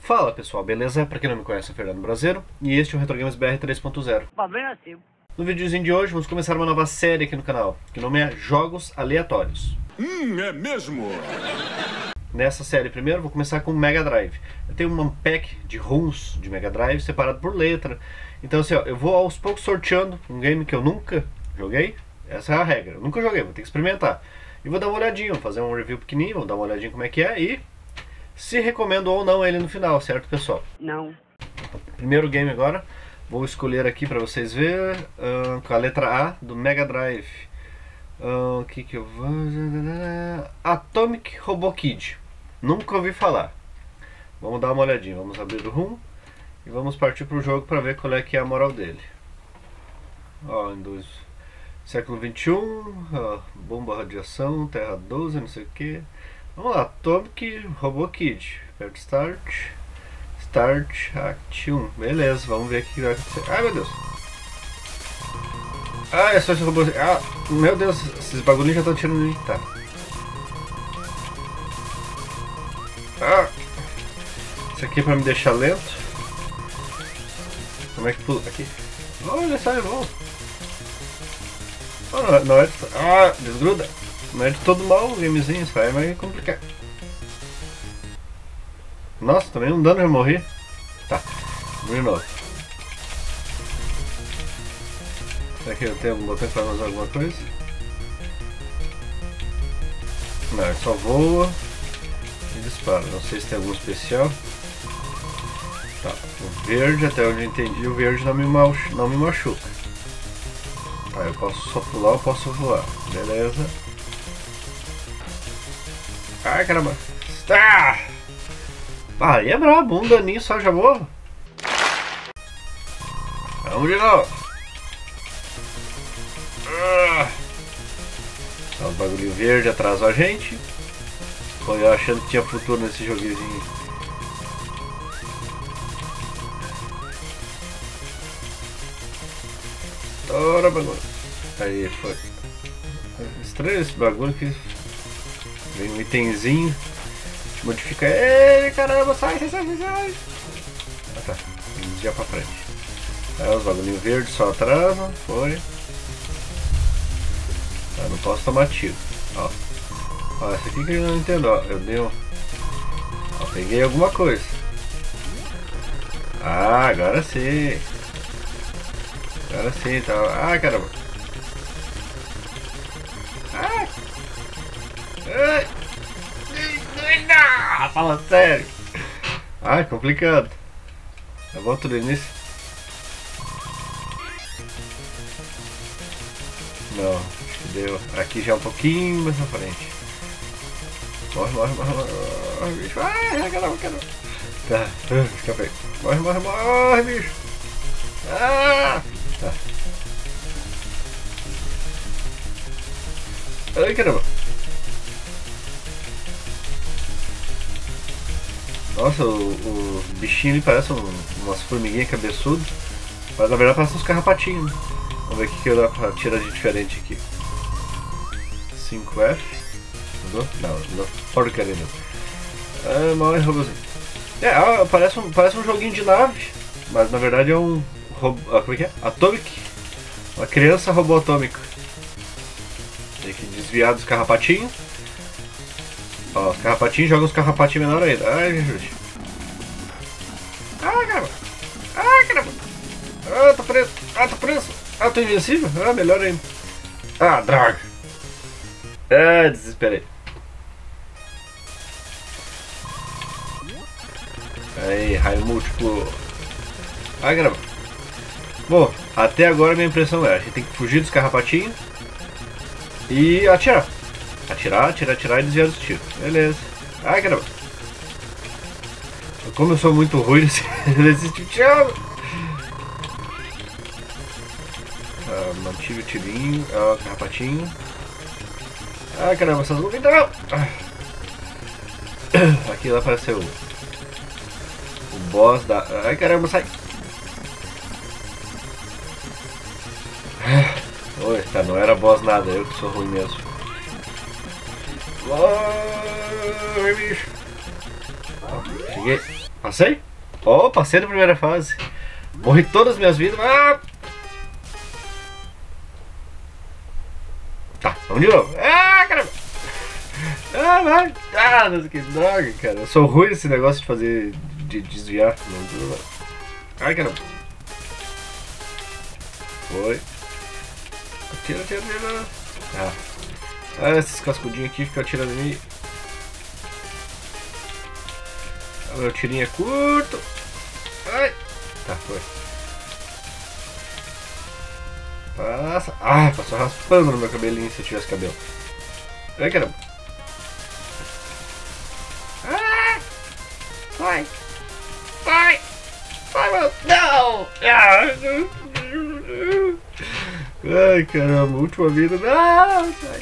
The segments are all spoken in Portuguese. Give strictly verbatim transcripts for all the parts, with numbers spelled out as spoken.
Fala pessoal, beleza? Pra quem não me conhece, eu sou o Fernando Brasileiro e este é o Retro Games B R três ponto zero. No videozinho de hoje vamos começar uma nova série aqui no canal, que o nome é Jogos Aleatórios. Hum, é mesmo? Nessa série primeiro vou começar com o Mega Drive. Eu tenho um pack de ROMs de Mega Drive separado por letra. Então assim, ó, eu vou aos poucos sorteando um game que eu nunca joguei. Essa é a regra, eu nunca joguei, vou ter que experimentar. E vou dar uma olhadinha, vou fazer um review pequenininho, vou dar uma olhadinha como é que é e se recomendo ou não ele no final, certo pessoal? Não. Primeiro game agora, vou escolher aqui pra vocês verem, uh, com a letra A do Mega Drive. O uh, que que eu vou... Atomic Robo Kid. Nunca ouvi falar. Vamos dar uma olhadinha, vamos abrir o ROM e vamos partir pro jogo pra ver qual é que é a moral dele. Ó, em dois... século vinte e um, ó, bomba radiação, terra doze, não sei o que. Vamos lá, Atomic Robo Kid. Aperta Start. Start Act um. Beleza, vamos ver o que vai acontecer. Ai meu Deus. Ah, é só esse robô. Ah, meu Deus, esses bagulhinhos já estão tirando de mim. Tá. Ah. Isso aqui é pra me deixar lento. Como é que pula? Aqui. Olha só, é bom. Oh, não, não é de... Ah, desgruda. Não é de todo mal o gamezinho, isso aí é mais complicado. Nossa, também um dano, já morri. Tá, vamos de novo. Será que eu tenho algum botão para fazer alguma coisa? Não, ele só voa e dispara. Não sei se tem algum especial. Tá, o verde, até onde eu entendi, o verde não me, machu não me machuca. Tá, eu posso só pular ou posso voar. Beleza. Ai caramba. Ah! Ah, aí é brabo, um daninho só já morro. Vamos de novo. Ah! Tá, o bagulho verde atrasou a gente. Foi eu achando que tinha futuro nesse joguinho. Ora bagulho. Aí foi. Estranho esse bagulho que vem um itemzinho. Modifica ele, caramba, sai, sai, sai, sai. Ah tá, tem que desviar pra frente. Aí os bagulhinhos verdes só atrasam, foi. Ah, não posso tomar tiro. Ó, ó, essa aqui que eu não entendo, ó. Eu dei um... Ó, peguei alguma coisa. Ah, agora sim. Agora sim, tá. Ah, caramba. Ai. Ai. Ah, fala sério. Ai, complicado. Eu volto do início. Não, acho que deu. Aqui já um pouquinho mais na frente. Morre, morre, morre, morre, morre, bicho. Ai, caramba, caramba. Tá, escapei. Morre, morre, morre, bicho. Ah! Tá. Ai, caramba. Nossa, o, o bichinho ali parece um, umas formiguinhas cabeçudas. Mas na verdade parece uns carrapatinhos. Vamos ver o que, que dá pra tirar de diferente aqui. cinco F. Não, não, porcaria não. Ah, morre robôzinho. É, ah, parece, um, parece um joguinho de nave. Mas na verdade é um robô. Ah, como é que é? Atomic. Uma criança robô atômica. Tem que desviar dos carrapatinhos. Ó, os carrapatinhos jogam os carrapatinhos menores ainda. Ai, Jesus. Ah, caramba. Ah, caramba. Ah, tô preso. Ah, tô preso. Ah, tô invencível. Ah, melhor ainda. Ah, droga. Ah, desesperei. Aí, raio múltiplo. Ah, caramba. Bom, até agora minha impressão é: a gente tem que fugir dos carrapatinhos e atirar. Atirar, atirar, atirar e desviar dos tiros. Beleza. Ai, caramba. Como eu sou muito ruim nesse, nesse tipo de jogo. Ah, mantive o tirinho. Ah, o carrapatinho. Ai, caramba, essas luvas não. Aqui lá apareceu o, o boss da... Ai, caramba, sai. Oi, tá, não era boss nada, eu que sou ruim mesmo. Ai, bicho. Cheguei. Passei? Oh, passei na primeira fase. Morri todas as minhas vidas. Ah! Tá, vamos de novo. Ah, caramba! Ah, vai! Ah, nossa, que droga, cara. Eu sou ruim nesse negócio de fazer. De desviar. Ai, caramba. Foi. Atira, atira, atira. Ah. Ah, esses cascudinhos aqui ficam atirando em mim. O meu tirinho é curto. Ai. Tá, foi. Passa. Ah, passou raspando no meu cabelinho se eu tivesse cabelo. Ai, caramba. Ah! Vai! Vai! Vai, meu! Não! Ah! Ai, caramba, última vida. Não! Sai!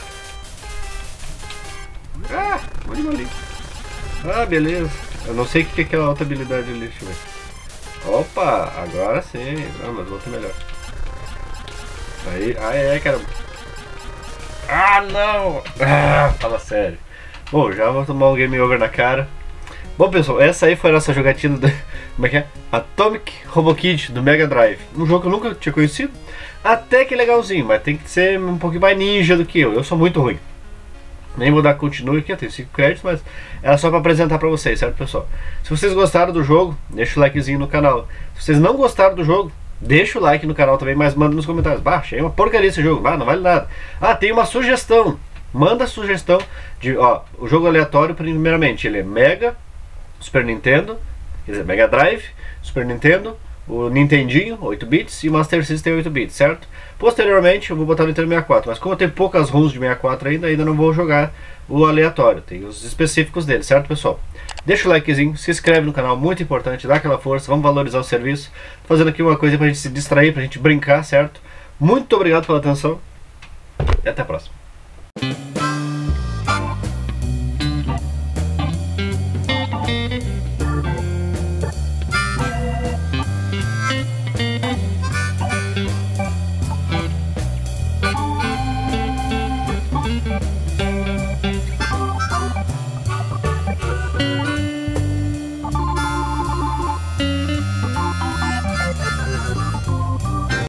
Ah! Vou de bolinha. Ah, beleza. Eu não sei o que é aquela outra habilidade ali, deixa eu ver. Opa! Agora sim. Ah, mas outra melhor. Aí, ah, é, caramba. Ah, não! Ah, fala sério. Bom, já vou tomar um game over na cara. Bom, pessoal, essa aí foi a nossa jogatina do, como é que é? Atomic Robo Kid do Mega Drive. Um jogo que eu nunca tinha conhecido. Até que legalzinho, mas tem que ser um pouquinho mais ninja do que eu. Eu sou muito ruim. Nem vou dar continue aqui, eu tenho cinco créditos, mas era só para apresentar para vocês, certo, pessoal? Se vocês gostaram do jogo, deixa o likezinho no canal. Se vocês não gostaram do jogo, deixa o like no canal também, mas manda nos comentários. Bah, achei uma porcaria esse jogo, ah, não vale nada. Ah, tem uma sugestão. Manda sugestão de, ó, o jogo aleatório, primeiramente, ele é Mega, Super Nintendo, quer dizer, Mega Drive, Super Nintendo, o Nintendinho, oito bits, e o Master System oito bits, certo? Posteriormente eu vou botar o Nintendo sessenta e quatro, mas como eu tenho poucas ROMs de sessenta e quatro ainda, ainda não vou jogar o aleatório, tem os específicos dele, certo, pessoal? Deixa o likezinho, se inscreve no canal, muito importante, dá aquela força, vamos valorizar o serviço. Tô fazendo aqui uma coisa pra gente se distrair, pra gente brincar, certo? Muito obrigado pela atenção e até a próxima.